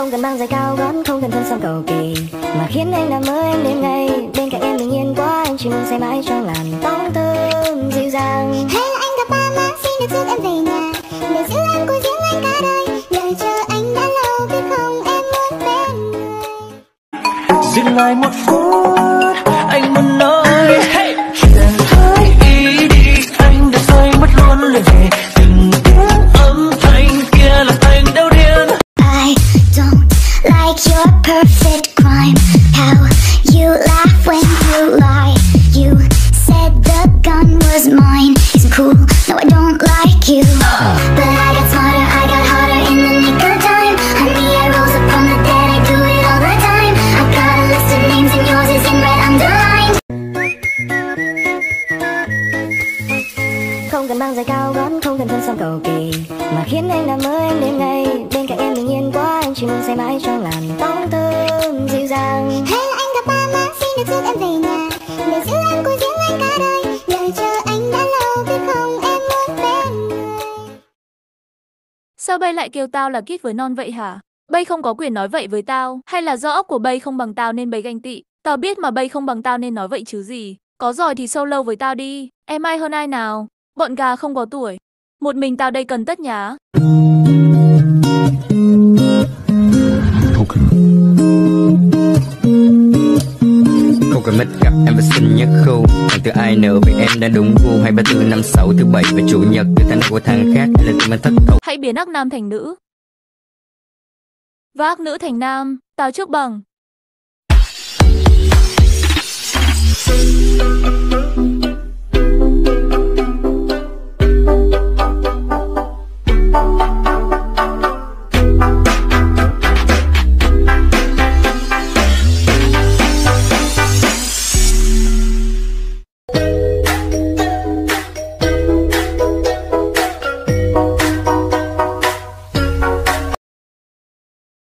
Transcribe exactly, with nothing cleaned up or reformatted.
Không cần mang giày cao gót, không cần thân son cầu kỳ, mà khiến anh nằm mơ em đêm ngày. Bên cạnh em bình yên quá, anh chỉ muốn say mãi trong làn tóc thơm dịu dàng. Hay là anh gặp ba má, xin được rước em về nhà, để giữ em của riêng anh cả đời. Đợi chờ anh đã lâu, biết không em muốn bên người. Dừng lại một phút, anh muốn nói hey. Chuyện hãy đi đi, anh đã rơi mất luôn lời về. Từng tiếng âm thanh kia làm anh đau điên. I don't like your perfect crime, how you laugh when you lie. You said the gun was mine, isn't cool, no I don't like you. But I got smarter, I got harder in the nick of time. Honey, I rose up from the dead, I do it all the time. I got a list of names and yours is in red underlined. Không cần mang giày cao gót, không cần thân son cầu kỳ, mà khiến anh nằm mơ em đêm ngày. Bên cạnh em bình yên quá, anh chỉ muốn say mãi trong làn tóc thơm dịu dàng. Hay là anh gặp ba má, xin được rước em về nhà, để giữ em của riêng anh cả đời. Đợi chờ anh đã lâu, biết không em muốn bên người. Sao Bay lại kêu tao là kít với non vậy hả? Bay không có quyền nói vậy với tao, hay là do óc của Bay không bằng tao nên Bay ganh tị? Tao biết mà Bay không bằng tao nên nói vậy chứ gì. Có giỏi thì solo với tao đi, em ai hơn ai nào? Bọn gà không có tuổi, một mình tao đây cần tất nhá. Không cần make gặp em và xinh nhất khu. Còn từ ai nữa vì em đã đúng gu. Hai ba tư năm sáu thứ bảy và chủ nhật. Từ tháng nào của tháng khác hay là từ mình thất thầu. Hãy biến ác nam thành nữ và ác nữ thành nam. Tao trước bằng.